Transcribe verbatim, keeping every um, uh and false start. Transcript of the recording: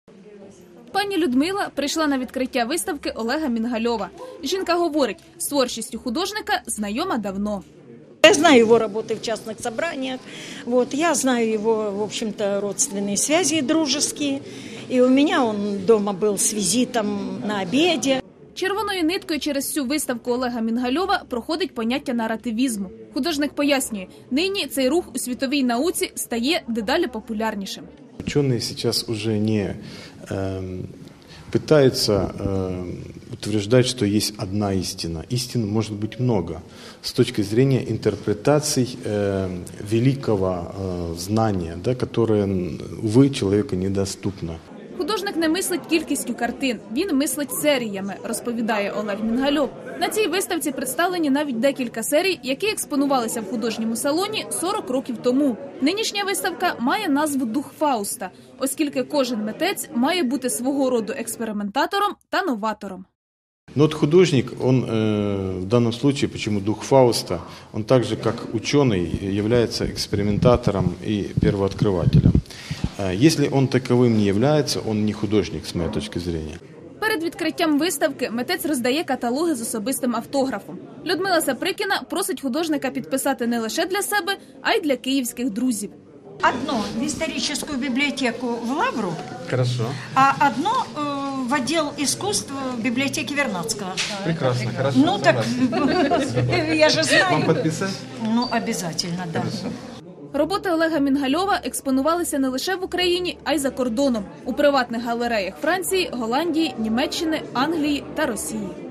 Пані Людмила прийшла на відкриття виставки Олега Мінгальова. Жінка говорить, з творчістю художника знайома давно. Я знаю его работы в частных собраниях, вот, я знаю его, в общем-то, родственные связи дружеские, и у меня он дома был с визитом на обеде. Червоною ниткою через всю виставку Олега Мінгальова проходить поняття наративізму. Художник пояснює, нині цей рух у світовій науці стає дедалі популярнішим. Ученые сейчас уже не э, пытаются э, утверждать, что есть одна истина. Истин может быть много с точки зрения интерпретаций э, великого э, знания, да, которое, увы, человеку недоступно. Художник не мислить кількістю картин, він мислить серіями, розповідає Олег Мінгальов. На цій виставці представлені навіть декілька серій, які експонувалися в художньому салоні сорок років тому. Нинішня виставка має назву «Дух Фауста», оскільки кожен митець має бути свого роду експериментатором та новатором. Но вот художник, он э, в данном случае, почему дух Фауста, он так же, как ученый, является экспериментатором и первооткрывателем. Э, если он таковым не является, он не художник, с моей точки зрения. Перед відкриттям виставки митець роздає каталоги з особистим автографом. Людмила Саприкіна просить художника підписати не лише для себе, а й для київських друзів. Одно в историческую библиотеку в Лавру, Хорошо. а одно э, в отдел искусств в библиотеке Вернадского. Прекрасно, хорошо. Ну так, я же знаю. Вам подписать? Ну, обязательно, да. Роботи Олега Мінгальова експонувалися не лише в Україні, а й за кордоном – у приватних галереях Франції, Голландії, Німеччини, Англії та Росії.